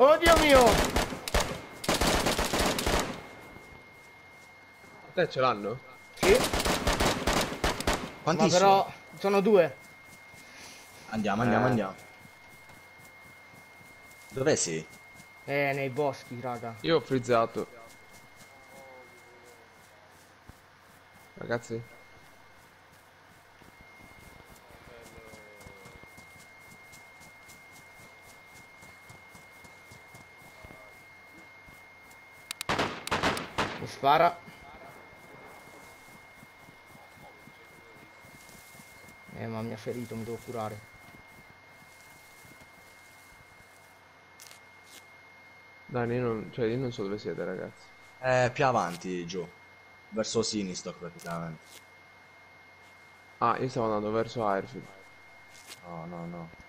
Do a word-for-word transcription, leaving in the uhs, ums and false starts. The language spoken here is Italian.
Oddio mio! Te ce l'hanno? Sì, Quanti ma però sono due. Andiamo, andiamo, Eh. andiamo. Dov'è sei? Eh, nei boschi, raga. Io ho frizzato. Ragazzi. Mi spara. Eh, ma mi ha ferito, mi devo curare. Dai, io non, cioè, io non so dove siete, ragazzi. Eh, più avanti, giù. Verso sinistra, praticamente. Ah, io stavo andando verso Airfield. No, no, no.